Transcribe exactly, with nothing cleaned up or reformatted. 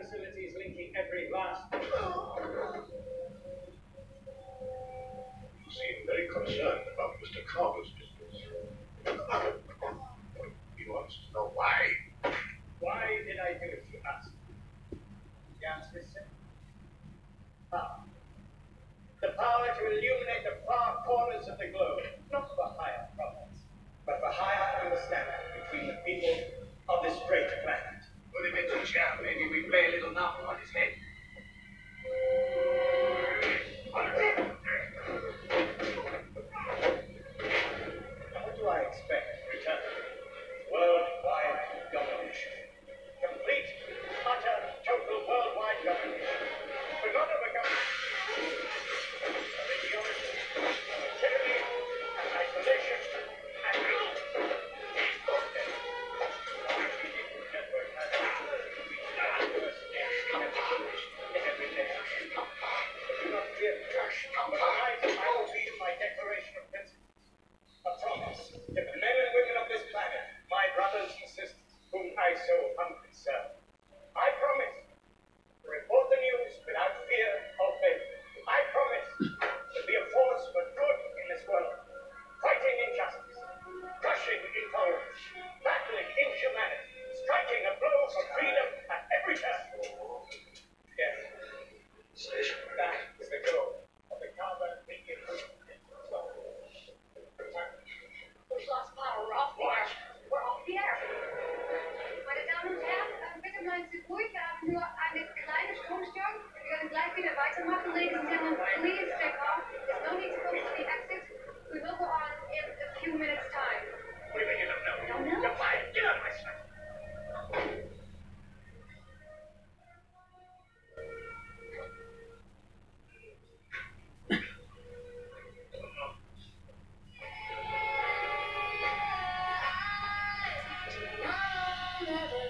facilities linking every glass. You seem very concerned about Mister Carver's business. He wants to know why. Why did I do it, you ask? The answer is simple. Power. The power to illuminate the far corners of the globe, not for higher profits, but for higher understanding between the people of this great planet. Put him into a chair. Maybe we play a little number on his head. What do I expect in return? Worldwide domination. Complete, utter, total worldwide domination. But not of a government. Of ideology, of tyranny, and isolation, and rule. Network has worse in every nation. Do not fear. But tonight I will read my declaration of principles. A promise to the men and women of this planet, my brothers and sisters, whom I so humbly serve. I promise to report the news without fear or favor. I promise to be a force for good in this world, fighting injustice, crushing intolerance, battling inhumanity, striking a blow for freedom at every turn. Yes, that is the goal of the Carver media movement. We've lost power. We're off the air. We're off the air. Meine Damen und Herren, äh, bitte bleiben Sie ruhig. Wir haben nur eine kleine Stromstörung. Wir werden gleich wieder weitermachen. Ladies and gentlemen, please stay calm. There's no need to go to the exit. We will go on in a few minutes' time. What do you mean you don't know? Don't know? You're fired. Get out of my sight. Never